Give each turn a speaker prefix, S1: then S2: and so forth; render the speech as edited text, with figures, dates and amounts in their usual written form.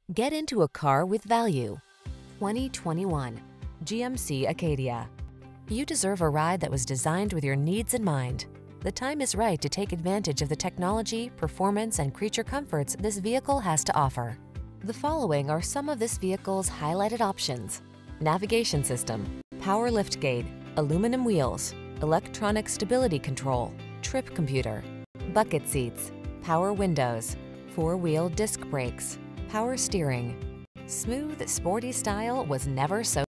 S1: Get into a car with value. 2021 GMC Acadia. You deserve a ride that was designed with your needs in mind. The time is right to take advantage of the technology, performance, and creature comforts this vehicle has to offer. The following are some of this vehicle's highlighted options: navigation system, power liftgate, aluminum wheels, electronic stability control, trip computer, bucket seats, power windows, four-wheel disc brakes, power steering. Smooth, sporty style was never so